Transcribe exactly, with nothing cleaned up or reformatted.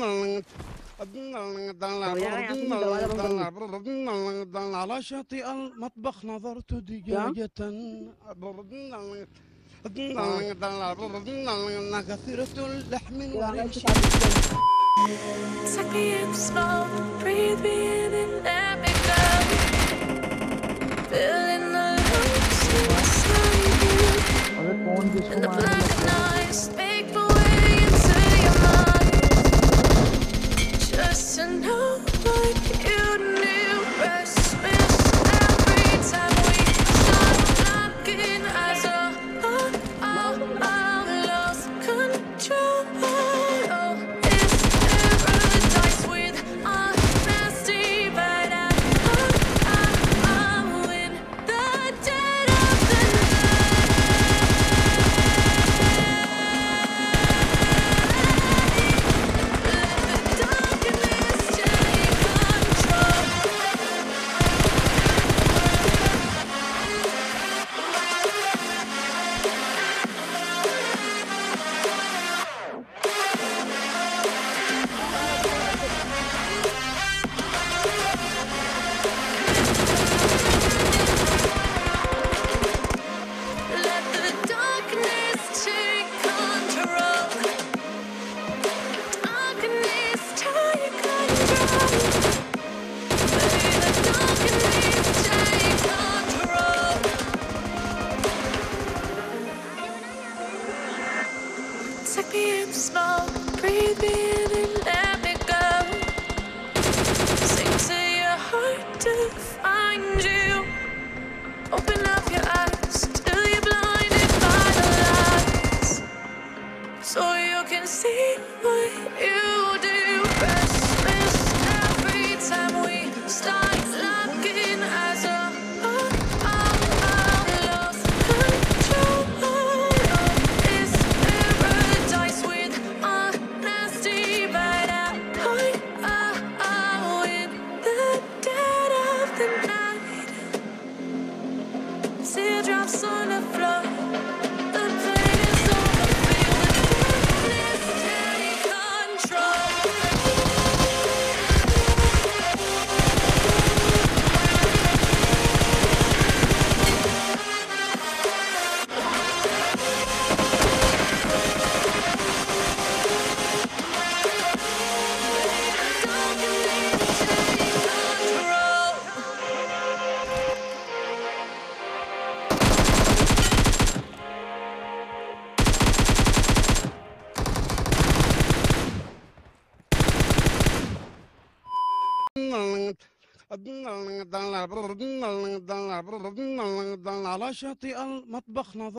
على شاطئ المطبخ نظرت دجاجة كثيرة اللحم والريش. Suck me in slow, breathe me in and let me go. Feeling the loose inside you. And the black nights make my way into your mind. Just to know like you knew, restless every time we start looking as a oh, oh, oh, lost control. Oh, it's paradise with honesty, but I, oh, oh, oh, in the dead of the let the darkness take control. Darkness take control. May the darkness take control. Take me in slow, breathe me in and let me go. Sing to your heart to find you. Open up your eyes till you're blinded by the lights, so you can see what you do. Restless every time we start looking as a oh, oh, oh, lost control. Oh, it's paradise with honesty, but I, oh, oh, oh, in the dead of the night. Teardrops on the floor. The pain is over. Feel the darkness take control. على شاطئ المطبخ نظرت